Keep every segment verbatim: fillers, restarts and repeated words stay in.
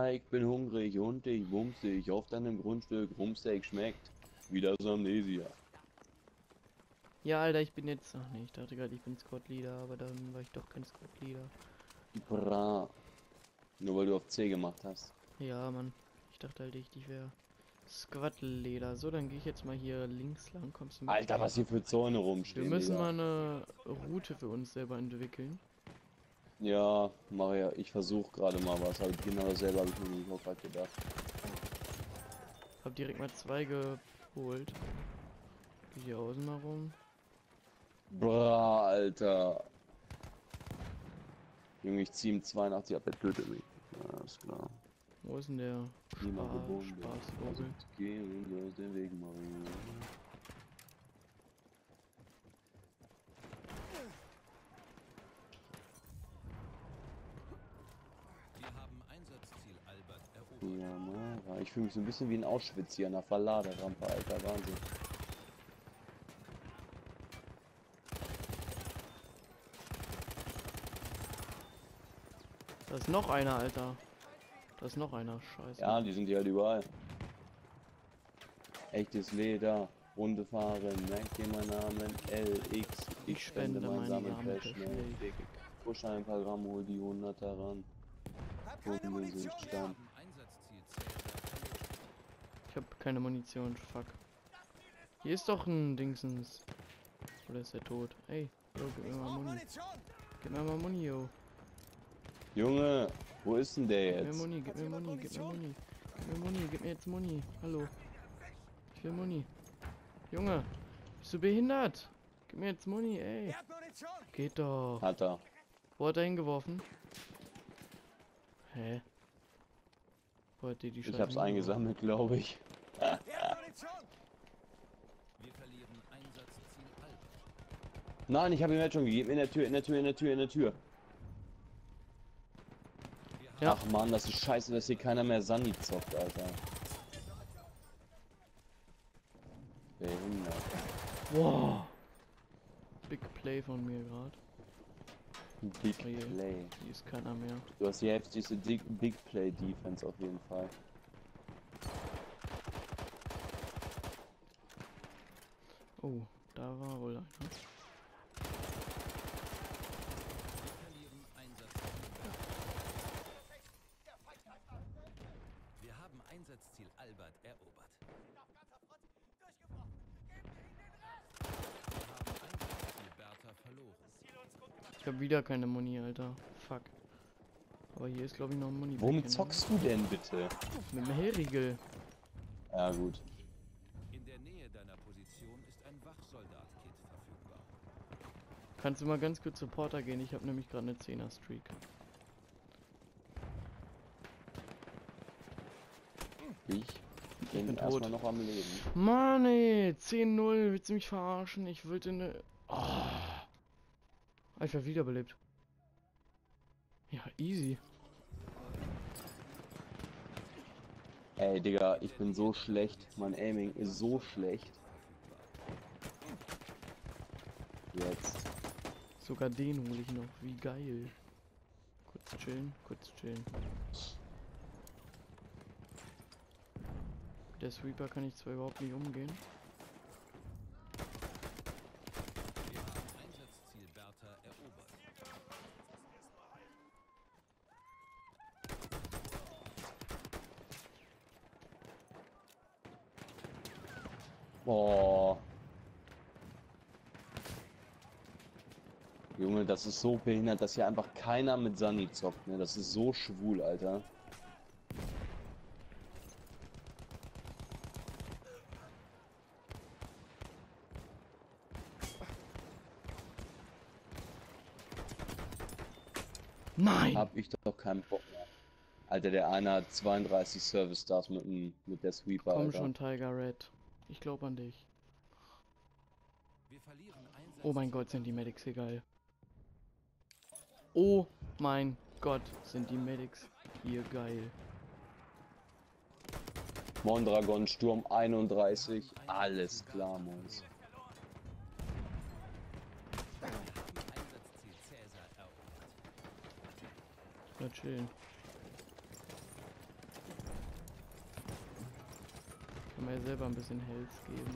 Hi, ich bin hungrig und ich bumse ich auf deinem Grundstück. Rumsteak schmeckt wie das Amnesia. Ja, Alter, ich bin jetzt... Ach nee, ich dachte gerade, ich bin Squad Leader, aber dann war ich doch kein Squad Leader. Bra. Nur weil du auf C gemacht hast. Ja, Mann. Ich dachte halt echt, ich wäre Squad Leader. So, dann gehe ich jetzt mal hier links lang. Kommst du mit? Alter, was hier für Zäune Wir rumstehen, müssen Digga. mal eine Route für uns selber entwickeln. Ja, Maria, ich versuche gerade mal was, aber genau dasselbe habe ich mir nämlich auch gerade gedacht. Hab direkt mal zwei geholt. Geh hier außen mal rum. Bra, Alter. Junge, ich ziehe ihm zweiundachtzig ab, er tötet mich. Ja, ist klar. Wo ist denn der Niemand Spa geboren, der also Spaßvogel? gehen und aus dem Weg machen. Wir haben Einsatzziel Albert erobert. Ja, Mara. Ich fühle mich so ein bisschen wie in Auschwitz hier an der Verladerampe, Alter. Wahnsinn. Da ist noch einer, Alter. Da ist noch einer. Scheiße. Ja, die sind hier halt überall. Echtes Leder, Runde fahren, merkt ihr meinen Namen, L X. Ich spende meinen Samen per schnell. Push ein paar Gramm, hol die Hunderter ran. Hunde sind Stamm. Haben Einsatzziel Cäsar. Ich hab keine Munition. Fuck. Hier ist doch ein Dingsens. Oder ist er tot? Ey, yo, gib mir mal Muni. Gib mir mal Muni, yo. Junge, wo ist denn der Gib mir jetzt? Muni, gib mir Muni, gib mir Muni. Gib mir Muni, gib mir jetzt Muni. Hallo. Ich will Muni. Junge, bist du behindert? Gib mir jetzt Muni, ey. Geht doch. Hat er. Wo hat er hingeworfen? Hä? Wo hat die die Ich Scheiße hab's hingeworfen? eingesammelt, glaube ich. Wir verlieren Einsatzziel Albert. Nein, ich habe ihm jetzt schon gegeben. In der Tür, in der Tür, in der Tür, in der Tür. Ja. Ach man, das ist scheiße, dass hier keiner mehr Sunny zockt, Alter. Behindert. Wow. Big Play von mir gerade. Big Oh je. Play. Hier ist keiner mehr. Du hast die heftigste Big, Big Play Defense auf jeden Fall. Oh, da war wohl einer. Wir verlieren Einsatzziel Bertha. Wir haben Einsatzziel Albert erobert. Wir haben Einsatzziel Bertha verloren. Ich habe wieder keine Muni, Alter. Fuck. Aber hier ist glaube ich noch ein Muni. Womit zockst du denn bitte? Mit dem Hellriegel. Ja gut. In der Nähe deiner Position ist ein Wachsoldat-Kit verfügbar. Kannst du mal ganz kurz Supporter gehen? Ich habe nämlich gerade eine zehner Streak. Ich bin bin erstmal tot. noch am Leben. Mann ey, zehn null, willst du mich verarschen? Ich wollte eine... Oh. Einfach wiederbelebt. Ja, easy. Ey, Digga, ich bin so schlecht. Mein Aiming ist so schlecht. Jetzt. Sogar den hole ich noch. Wie geil. Kurz chillen, kurz chillen. Der Sweeper kann ich zwar überhaupt nicht umgehen. Wir haben Einsatzziel Bertha erobert. Boah. Junge, das ist so behindert, dass hier einfach keiner mit Sunny zockt, ne? Das ist so schwul, Alter. Nein! Hab ich doch keinen Bock mehr. Alter, der eine hat zweiunddreißig Service Stars mit, dem- mit der Sweeper, Komm Alter. schon, Tiger Red. Ich glaube an dich. Wir verlieren Einsatzziel Oh mein Gott, sind die Medics hier geil. Oh mein Gott, sind die Medics hier geil. Mondragon, Sturm einunddreißig. Alles klar, Mons. Wir haben Einsatzziel Cäsar erobert. Ja, chillen. Kann man ja selber ein bisschen Health geben.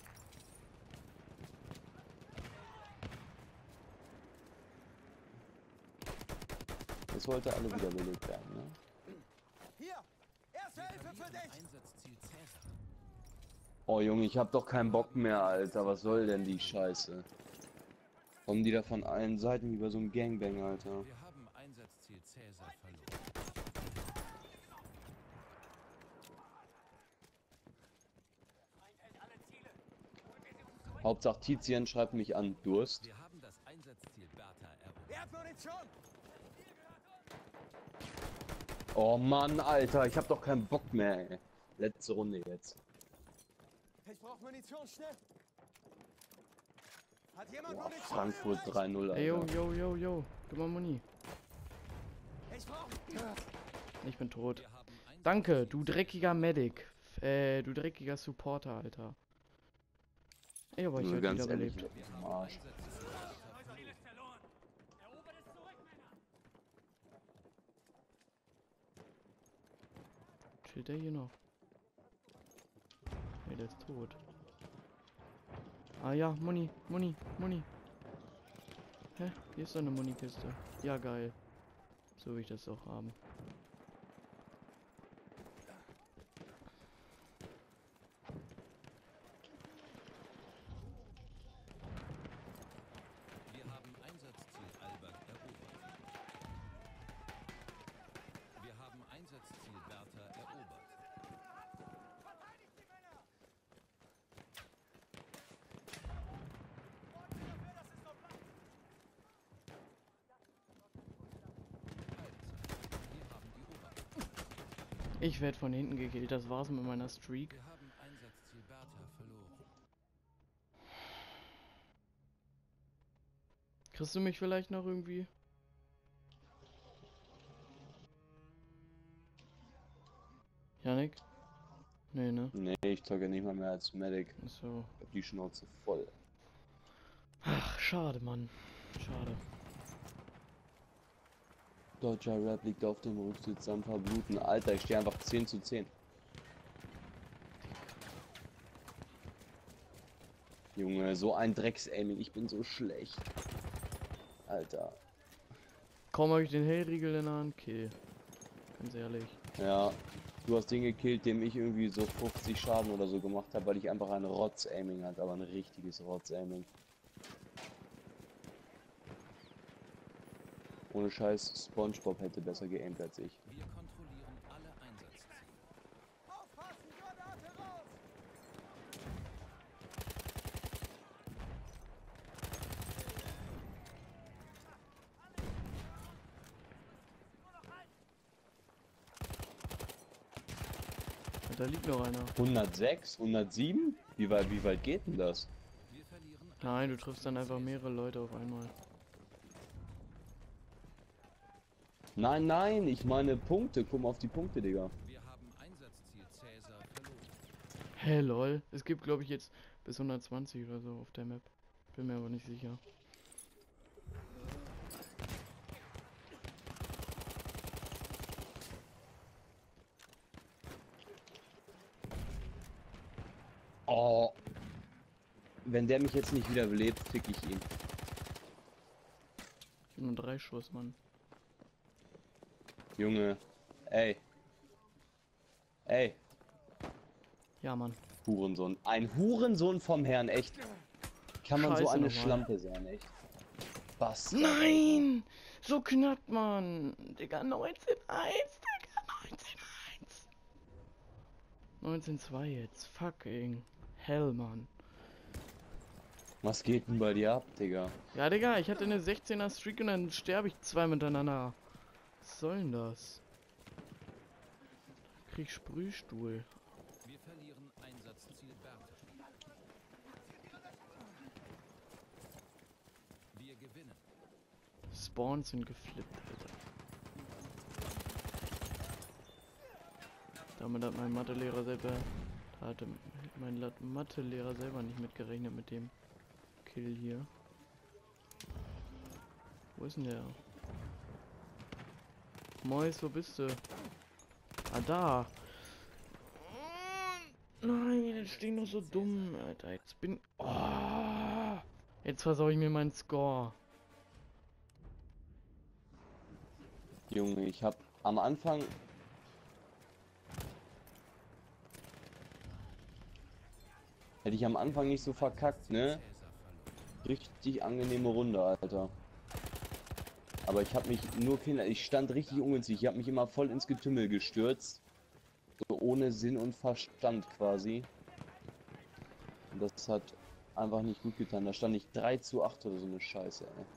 Das sollte alle wieder belebt werden, ne? Hier! Erste Wir Hilfe für verlieren dich! Einsatzziel Cäsar. Oh Junge, ich hab doch keinen Bock mehr, Alter. Was soll denn die Scheiße? Kommen die da von allen Seiten wie bei so einem Gangbang, Alter. Wir haben Einsatzziel Cäsar verloren. Hauptsache Tizian schreibt mich an. Durst. Wir haben das Einsatzziel Bertha erobert. Wer hat Munition? Oh Mann, Alter. Ich hab doch keinen Bock mehr, ey. Letzte Runde jetzt. Ich brauche Munition, schnell! Hat jemand Boah, Munition? Frankfurt übrig? drei null, Ey, yo, Alter. yo, yo, yo. Gib mal Muni. Ich brauche... Ich bin tot. Wir haben Einsatzziel Danke, du Cäsar. dreckiger Medic. Äh, du dreckiger Supporter, Alter. Ey, aber ich Nur hab ganz wieder ehrlich, belebt. Wir am haben Arsch. Einsatzziel Bertha verloren. Chillt der hier noch? Nee, der ist tot. Ah ja, Muni, Muni, Muni. Hä? Hier ist doch eine Munikiste. Ja, geil. So will ich das auch haben. Wir haben Einsatzziel Albert erobert. Wir haben Einsatzziel Bertha erobert. Halbzeit. Wir haben die Oberhand. Ich werde von hinten gekillt. Das war's mit meiner Streak. Wir haben Einsatzziel Bertha verloren. Kriegst du mich vielleicht noch irgendwie? Janik? Nee, ne? Nee, ich zocke nicht mal mehr als Medic. So. Ich hab die Schnauze voll. Ach, schade, Mann. Schade. Deutscher Rap liegt auf dem Rücksitz am Verbluten. Alter, ich stehe einfach zehn zu zehn. Junge, so ein Drecks-Aiming. Ich bin so schlecht. Alter. Kaum habe ich den Hellriegel in der Hand. Kill. Ganz ehrlich. Ja, du hast den gekillt, dem ich irgendwie so fünfzig Schaden oder so gemacht habe, weil ich einfach ein Rotz-Aiming hatte, aber ein richtiges Rotz-Aiming. Ohne Scheiß, SpongeBob hätte besser geaimt als ich. Wir kontrollieren alle Einsatzziele. Aufpassen, Granate raus! Ja, da liegt noch einer. hundertsechs, hundertsieben? Wie weit, wie weit geht denn das? Wir verlieren Nein, du triffst dann einfach mehrere Leute auf einmal. Nein, nein, ich meine Punkte. Guck mal auf die Punkte, Digga. Wir haben Einsatzziel Cäsar verloren. Hä, lol. Es gibt, glaube ich, jetzt bis hundertzwanzig oder so auf der Map. Bin mir aber nicht sicher. Oh. Wenn der mich jetzt nicht wieder belebt, fick ich ihn. Ich hab nur drei Schuss, Mann. Junge. Ey. Ey. Ja, Mann. Hurensohn. Ein Hurensohn vom Herrn, echt. Kann man so Scheiße eine nochmal. Schlampe sein, echt. Was? Nein! So knapp, Mann! Digga, neunzehn eins, Digga, neunzehn eins! neunzehn zwei jetzt, fucking hell, Mann. Was geht denn bei dir ab, Digga? Ja, Digga, ich hatte eine sechzehner Streak und dann sterbe ich zwei miteinander. Was soll denn das? Krieg Sprühstuhl. Wir verlieren Einsatzziel Bertha. Wir gewinnen. Spawns sind geflippt, Alter. Damit hat mein Mathelehrer selber... Da hatte mein La- Mathelehrer selber nicht mitgerechnet mit dem Kill hier. Wo ist denn der? Mois, wo bist du? Ah, da. Nein, das Ding noch so dumm, Alter. Jetzt bin... Oh, jetzt versau ich mir meinen Score. Junge, ich hab am Anfang... Hätte ich am Anfang nicht so verkackt, ne? Richtig angenehme Runde, Alter. Aber ich habe mich nur Kinder... Ich stand richtig ungünstig. Ich habe mich immer voll ins Getümmel gestürzt. So ohne Sinn und Verstand quasi. Und das hat einfach nicht gut getan. Da stand ich drei zu acht oder so eine Scheiße, ey.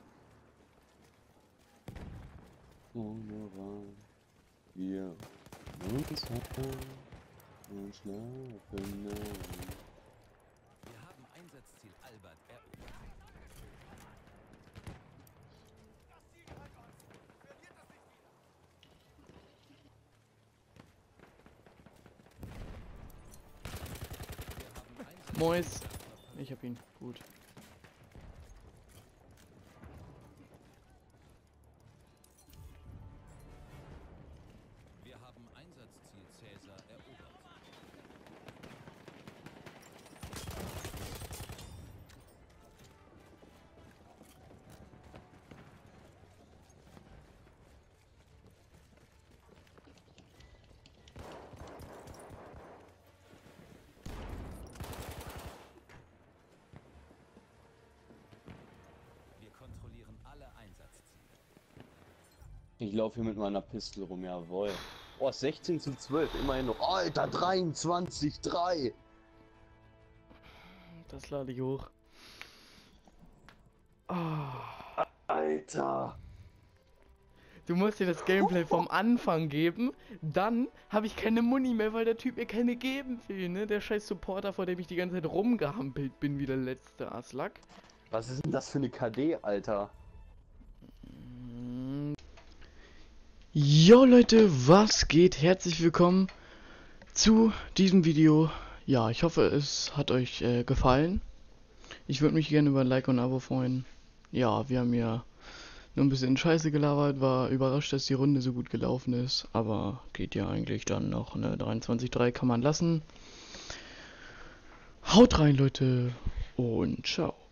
Wunderbar. Wir uns haben und schlafen. Wir haben Einsatzziel Albert erobert. Wir haben Einsatzziel Mois. Ich hab ihn. Gut. Wir haben Einsatzziel Cäsar erobert. Wir kontrollieren alle Einsatzziele. Ich laufe hier mit meiner Pistole rum, jawohl. Oh, sechzehn zu zwölf, immerhin noch. Alter, dreiundzwanzig zu drei. Das lade ich hoch. Ah. Alter. Du musst dir das Gameplay vom Anfang geben, dann habe ich keine Muni mehr, weil der Typ mir keine geben will, ne? Der scheiß Supporter, vor dem ich die ganze Zeit rumgehampelt bin, wie der letzte Aslak. Was ist denn das für eine K D, Alter? Jo Leute, was geht? Herzlich willkommen zu diesem Video. Ja, ich hoffe, es hat euch äh, gefallen. Ich würde mich gerne über ein Like und ein Abo freuen. Ja, wir haben ja nur ein bisschen Scheiße gelabert, war überrascht, dass die Runde so gut gelaufen ist, aber geht ja eigentlich dann noch, ne? dreiundzwanzig zu drei kann man lassen. Haut rein, Leute, und ciao.